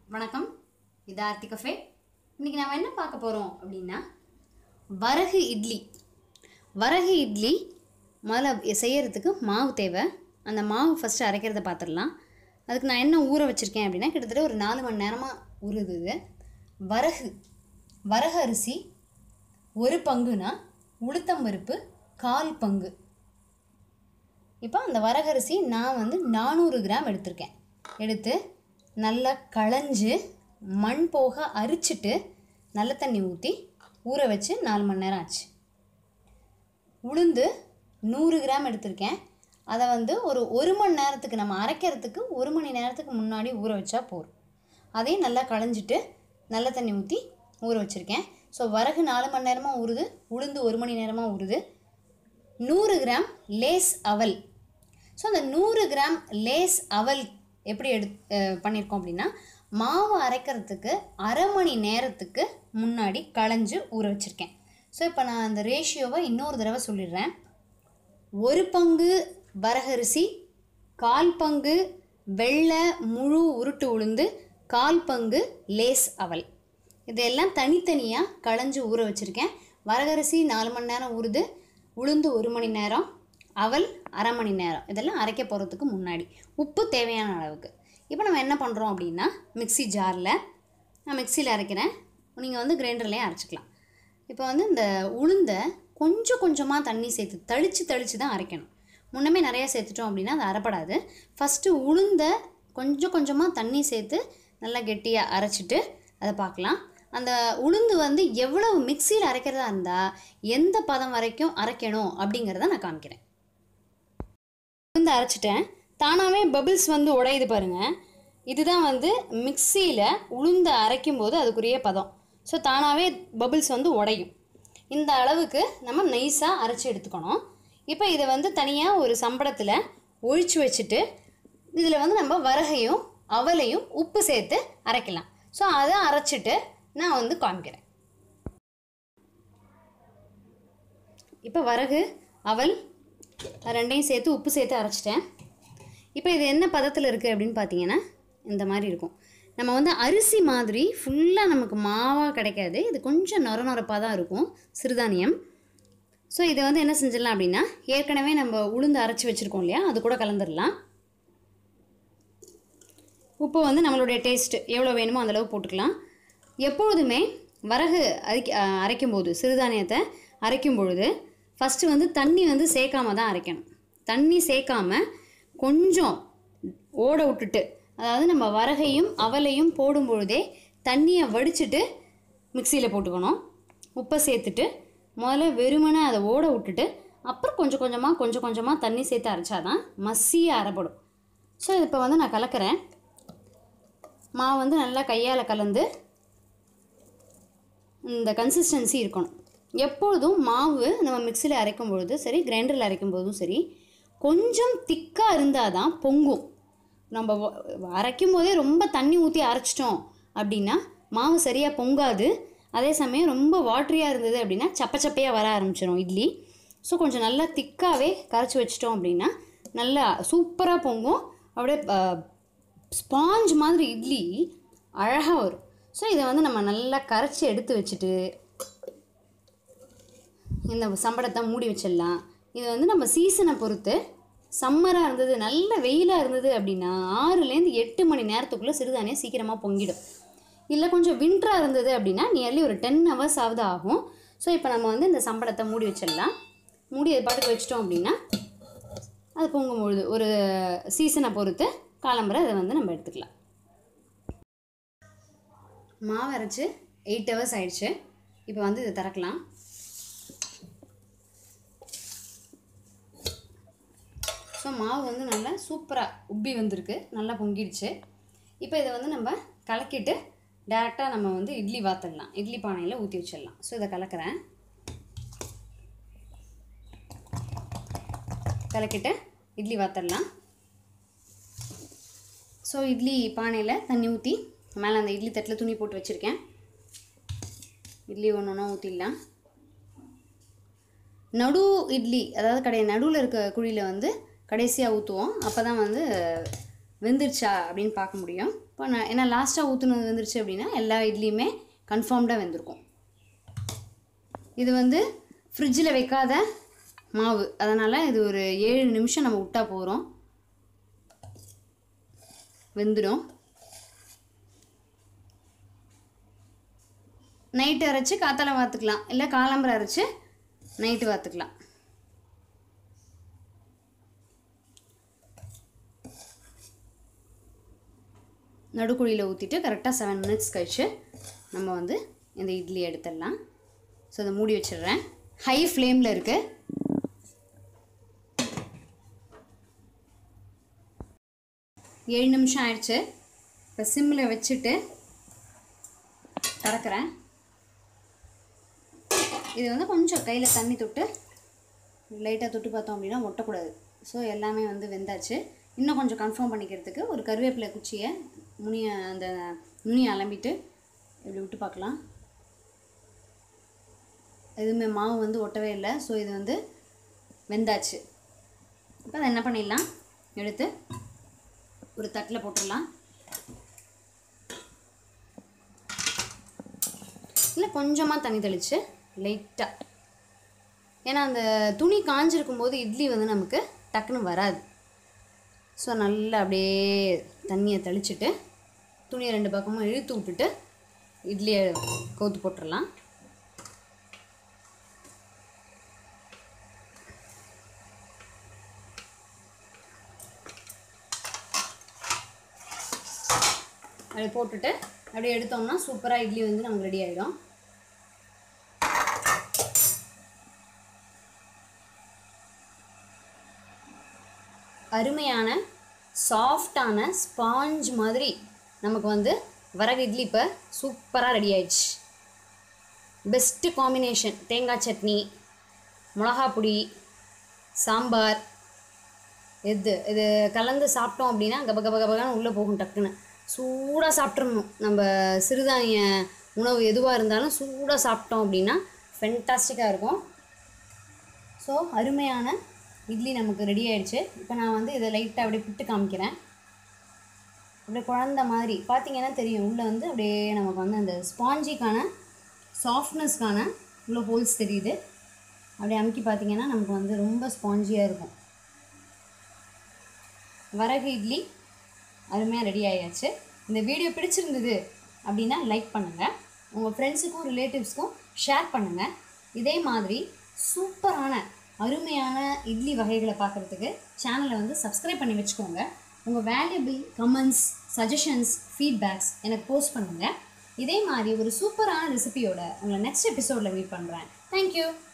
வணக்கம், இது ஆர்த்தி கஃபே. இன்றைக்கி நாம் என்ன பார்க்க போகிறோம் அப்படின்னா வரகு இட்லி. வரகு இட்லி முதல்ல செய்கிறதுக்கு மாவு தேவை. அந்த மாவு ஃபஸ்ட்டு அரைக்கிறத பார்த்துடலாம். அதுக்கு நான் என்ன ஊற வச்சுருக்கேன் அப்படின்னா கிட்டத்தட்ட ஒரு 4 மணி நேரமாக ஊறுது. வரகு அரிசி 1 பங்குனா உளுத்தம்பருப்பு 1/4 பங்கு. இப்போ அந்த வரகரிசி நான் 400 கிராம் எடுத்திருக்கேன். எடுத்து நல்லா களைஞ்சு மண் போக அரிச்சிட்டு நல்ல தண்ணி ஊற்றி ஊற வச்சு 4 மணி நேரம் ஆச்சு. உளுந்து 100 கிராம் எடுத்திருக்கேன். அதை ஒரு மணி நேரத்துக்கு நம்ம அரைக்கிறதுக்கு 1 மணி நேரத்துக்கு முன்னாடி ஊற வச்சா போதும். அதையும் நல்லா களைஞ்சிட்டு நல்ல தண்ணி ஊற்றி ஊற வச்சுருக்கேன். ஸோ வரகு 4 மணி நேரமாக ஊறுது, உளுந்து 1 மணி நேரமாக ஊறுது. 100 கிராம் லேஸ் அவல். ஸோ அந்த 100 கிராம் லேஸ் அவல் எப்படி பண்ணியிருக்கோம் அப்படின்னா மாவு அரைக்கிறதுக்கு அரை மணி நேரத்துக்கு முன்னாடி களைஞ்சு ஊற வச்சுருக்கேன். ஸோ இப்போ நான் அந்த ரேஷியோவை இன்னொரு தடவை சொல்லிடுறேன். 1 பங்கு வரகரிசி, 1/4 பங்கு வெள்ளை முழு உருட்டு உளுந்து, 1/4 பங்கு லேஸ் அவல். இதெல்லாம் தனித்தனியாக களைஞ்சு ஊற வச்சுருக்கேன். வரகரிசி 4 மணி நேரம் ஊறுது, உளுந்து 1 மணி நேரம், அவல் அரை மணி நேரம். இதெல்லாம் அரைக்க போகிறதுக்கு முன்னாடி. உப்பு தேவையான அளவுக்கு. இப்போ நம்ம என்ன பண்ணுறோம் அப்படின்னா மிக்ஸி ஜாரில் நான் மிக்சியில் அரைக்கிறேன். நீங்கள் கிரைண்டர்லேயே அரைச்சிக்கலாம். இப்போ இந்த உளுந்தை கொஞ்சம் கொஞ்சமாக தண்ணி சேர்த்து தளித்து தான் அரைக்கணும். முன்னமே நிறையா சேர்த்துட்டோம் அப்படின்னா அது அரைப்படாது. ஃபஸ்ட்டு உளுந்தை கொஞ்சம் கொஞ்சமாக தண்ணி சேர்த்து நல்லா கெட்டியாக அரைச்சிட்டு அதை பார்க்கலாம். அந்த உளுந்து எவ்வளவு மிக்சியில் அரைக்கிறதா இருந்தால் எந்த பதம் வரைக்கும் அரைக்கணும் அப்படிங்கிறத நான் காமிக்கிறேன். உளுந்து அரைச்சிட்டேன். தானாகவே பபிள்ஸ் உடையுது பாருங்கள். இதுதான் மிக்சியில் உளுந்தை அரைக்கும்போது அதுக்குரிய பதம். ஸோ தானாகவே பபிள்ஸ் உடையும். இந்த அளவுக்கு நம்ம நைஸாக அரைச்சி எடுத்துக்கணும். இப்போ இதை தனியாக ஒரு சம்பளத்தில் ஒழிச்சு வச்சுட்டு இதில் நம்ம வரகையும் அவலையும் உப்பு சேர்த்து அரைக்கலாம். ஸோ அதை அரைச்சிட்டு நான் காமிக்கிறேன். இப்போ வரகு அவல் ரெண்டையும் சேர்த்து உப்பு சேர்த்து அரைச்சிட்டேன். இப்போ இது என்ன பதத்தில் இருக்குது அப்படின்னு பார்த்தீங்கன்னா இந்த மாதிரி இருக்கும். நம்ம அரிசி மாதிரி ஃபுல்லாக நமக்கு மாவாக கிடைக்காது. இது கொஞ்சம் நொரப்பாக தான் இருக்கும், சிறுதானியம். ஸோ இதை என்ன செஞ்சிடலாம் அப்படின்னா ஏற்கனவே நம்ம உளுந்து அரைச்சி வச்சுருக்கோம் இல்லையா, அது கூட கலந்துடலாம். உப்பு நம்மளுடைய டேஸ்ட்டு எவ்வளோ வேணுமோ அந்தளவு போட்டுக்கலாம். எப்பொழுதுமே வரகு அரைக்கும்போது சிறுதானியத்தை அரைக்கும் பொழுது ஃபஸ்ட்டு தண்ணி சேர்க்காம தான் அரைக்கணும். தண்ணி சேர்க்காம கொஞ்சம் ஓட விட்டுட்டு, அதாவது நம்ம வரகையும் அவலையும் போடும் பொழுதே தண்ணியை வடிச்சிட்டு மிக்சியில் போட்டுக்கணும். உப்பை சேர்த்துட்டு முதல்ல வெறுமனே அதை ஓட விட்டுட்டு அப்புறம் கொஞ்சம் கொஞ்சமாக தண்ணி சேர்த்து அரைச்சாதான் மசியாக அரைப்படும். ஸோ இப்போ நான் கலக்கிறேன். மாவு நல்லா கையால் கலந்து இந்த கன்சிஸ்டன்சி இருக்கணும். எப்பொழுதும் மாவு நம்ம மிக்சியில் அரைக்கும் பொழுது சரி, கிரைண்டரில் அரைக்கும் போதும் சரி, கொஞ்சம் திக்காக இருந்தால் தான் பொங்கும். நம்ம அரைக்கும் போதே ரொம்ப தண்ணி ஊற்றி அரைச்சிட்டோம் அப்படின்னா மாவு சரியாக பொங்காது. அதே சமயம் ரொம்ப வாட்டரியாக இருந்தது அப்படின்னா சப்பையாக வர ஆரம்பிச்சிடும் இட்லி. ஸோ கொஞ்சம் நல்லா திக்காகவே கரைச்சி வச்சிட்டோம் அப்படின்னா நல்லா சூப்பராக பொங்கும். அப்படியே ஸ்பாஞ்ச் மாதிரி இட்லி அழகாக வரும். ஸோ இதை நம்ம நல்லா கரைச்சி எடுத்து வச்சுட்டு இந்த சம்பளத்தை மூடி வச்சிடலாம். இது நம்ம சீசனை பொறுத்து சம்மராக இருந்தது, நல்ல வெயிலாக இருந்தது அப்படின்னா 6லேருந்து 8 மணி நேரத்துக்குள்ளே சிறுதானியம் சீக்கிரமாக பொங்கிடும். இல்லை கொஞ்சம் வின்டராக இருந்தது அப்படின்னா நியர்லி ஒரு 10 hours ஆகுது ஆகும். ஸோ இப்போ நம்ம இந்த சம்பளத்தை மூடி வச்சிடலாம். மூடி அது பாட்டுக்கு வச்சிட்டோம் அப்படின்னா அது பொங்கும்பொழுது ஒரு சீசனை பொறுத்து காலம்பரை அதை நம்ம எடுத்துக்கலாம். மாவு அரைச்சி 8 hours ஆயிடுச்சு. இப்போ இதை திறக்கலாம். ஸோ மாவு நல்லா சூப்பராக உப்பி வந்திருக்கு, நல்லா பொங்கிடுச்சு. இப்போ இதை நம்ம கலக்கிட்டு டேரெக்டாக நம்ம இட்லி வாத்திடலாம். இட்லி பானையில் ஊற்றி வச்சிடலாம். ஸோ இதை கலக்கிறேன். கலக்கிட்டு இட்லி வாத்திடலாம். ஸோ இட்லி பானையில் தண்ணி ஊற்றி மேலே அந்த இட்லி தட்டில் துணி போட்டு வச்சுருக்கேன். இட்லி ஒன்று ஊற்றிடலாம். நடு இட்லி, அதாவது நடுவில் இருக்க குழியில் கடைசியாக ஊற்றுவோம். அப்போ தான் வெந்துருச்சா அப்படின்னு பார்க்க முடியும். இப்போ நான் ஏன்னா லாஸ்ட்டாக ஊற்றுனது வந்துருச்சு அப்படின்னா எல்லா இட்லியுமே கன்ஃபார்ம்டாக வெந்திருக்கும். இது வந்து ஃப்ரிட்ஜில் வைக்காத மாவு, அதனால் இது ஒரு 7 நிமிஷம் நம்ம விட்டா போகிறோம், வெந்துடும். நைட்டு அரைச்சி காத்தால வாத்துக்கலாம், இல்லை காலம்பரை அரைச்சி நைட்டு வாத்துக்கலாம். நடுக்குழியில் ஊற்றிட்டு கரெக்டாக 7 மினிட்ஸ் கழிச்சு நம்ம வந்து இந்த இட்லி எடுத்துடலாம். ஸோ அதை மூடி வச்சிடுறேன். ஹை ஃப்ளேமில் இருக்குது. ஏழு நிமிஷம் ஆயிடுச்சு. இப்போ சிம்மில் வச்சுட்டு திறக்கிறேன். இது வந்து கொஞ்சம் கையில் தண்ணி தொட்டு லைட்டாக தொட்டு பார்த்தோம் அப்படின்னா ஒட்டக்கூடாது. ஸோ எல்லாமே வந்து வெந்தாச்சு. இன்னும் கொஞ்சம் கன்ஃபார்ம் பண்ணிக்கிறதுக்கு ஒரு கருவேப்பிலை குச்சியை அந்த நுனியை அலம்பிட்டு இப்படி விட்டு பார்க்கலாம். எதுவுமே மாவு வந்து ஒட்டவே இல்லை. ஸோ இது வந்து வெந்தாச்சு. இப்போ அதை என்ன பண்ணிடலாம், எடுத்து ஒரு தட்டில் போட்டுடலாம். இல்லை கொஞ்சமாக தண்ணி தெளித்து லைட்டாக, ஏன்னா அந்த துணி காஞ்சிருக்கும் போது இட்லி வந்து நமக்கு டக்குன்னு வராது. ஸோ நல்லா அப்படியே தண்ணியை தெளிச்சுட்டு துணியை 2 பக்கமும் இழுத்து விட்டுட்டு இட்லியை கவுத்து போட்டுடலாம். அப்படி போட்டுட்டு அப்படியே எடுத்தோம்னா சூப்பராக இட்லி வந்து நமக்கு ரெடி ஆகிடும். அருமையான சாஃப்டான ஸ்பாஞ்ச் மாதிரி நமக்கு வந்து வரகு இட்லி இப்போ சூப்பராக ரெடி ஆயிடுச்சு. பெஸ்ட்டு காம்பினேஷன் தேங்காய் சட்னி, மிளகா பொடி, சாம்பார், இது கலந்து சாப்பிட்டோம் அப்படின்னா கப கப கபகான்னு உள்ளே போகும். டக்குன்னு சூடாக சாப்பிட்றணும். நம்ம சிறுதானிய உணவு எதுவாக இருந்தாலும் சூடாக சாப்பிட்டோம் அப்படின்னா ஃபென்டாஸ்டிக்காக இருக்கும். ஸோ அருமையான இட்லி நமக்கு ரெடி ஆகிடுச்சு. இப்போ நான் வந்து இதை லைட்டாக அப்படியே புட்டு காமிக்கிறேன். அப்படியே குழந்த மாதிரி பார்த்திங்கன்னா தெரியும். உள்ளே வந்து அப்படியே நமக்கு வந்து அந்த ஸ்பாஞ்சிக்கான சாஃப்ட்னஸ்க்கான உள்ள ஹோல்ஸ் தெரியுது. அப்படியே அமுக்கி பார்த்திங்கன்னா நமக்கு வந்து ரொம்ப ஸ்பாஞ்சியாக இருக்கும். வரகு இட்லி அருமையாக ரெடி ஆகியாச்சு. இந்த வீடியோ பிடிச்சிருந்தது அப்படின்னா லைக் பண்ணுங்கள், உங்கள் ஃப்ரெண்ட்ஸுக்கும் ரிலேட்டிவ்ஸ்க்கும் ஷேர் பண்ணுங்கள். இதே மாதிரி சூப்பரான அருமையான இட்லி வகைகளை பார்க்குறதுக்கு சேனலை வந்து சப்ஸ்கிரைப் பண்ணி வச்சுக்கோங்க. உங்கள் வேல்யூபிள் கமெண்ட்ஸ், சஜஷன்ஸ், ஃபீட்பேக்ஸ் எனக்கு போஸ்ட் பண்ணுங்கள். இதே மாதிரி ஒரு சூப்பரான ரெசிபியோட உங்களை நெக்ஸ்ட் எபிசோடில் மீட் பண்ணுறேன். தேங்க்யூ.